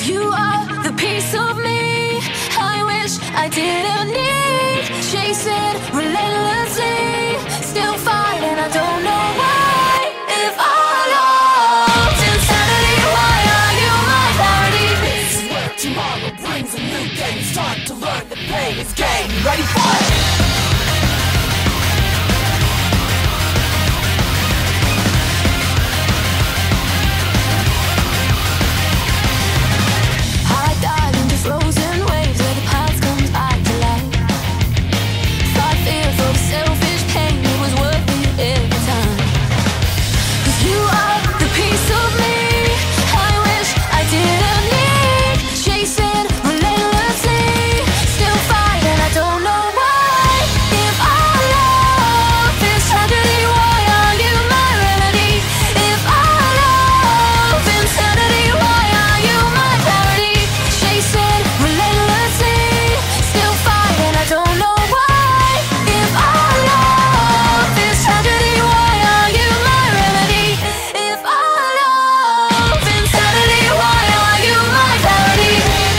You are the piece of me I wish I didn't need. Chasing relentlessly, still fighting, I don't know why. If our love's insanity, why are you my clarity? This is where tomorrow brings a new day. It's time to learn that pain is gain. Ready for it? Frozen waves where the past comes back to life. Thought fear for the selfish pain, it was worth it every time. 'Cause you are the piece of me I wish I didn't need. Chasing relentlessly, still fighting, I don't know why. If our love is tragedy, why are you my remedy? If our love insanity, why are you my clarity? Chasing relentlessly, still fighting, I don't know why. If our love is tragedy, why are you my remedy? If our love insanity, why are you my clarity?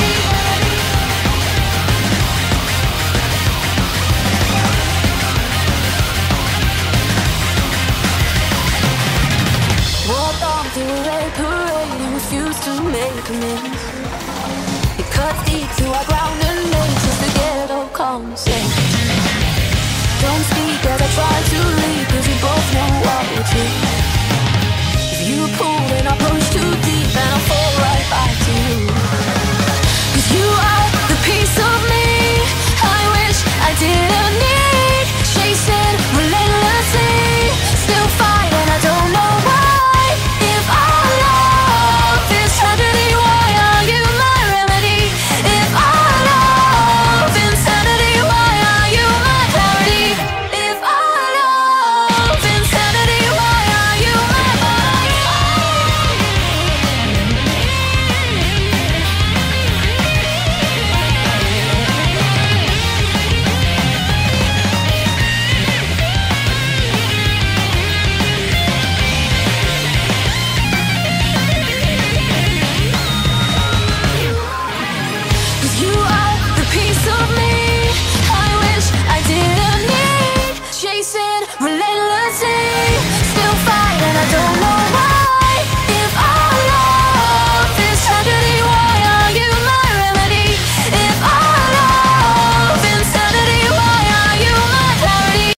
Walked on through a red parade and refused to make amends. It cuts deep through our ground and makes us forget all common sense. Don't speak as I try to leave, 'cause we both know what we're true. If you pull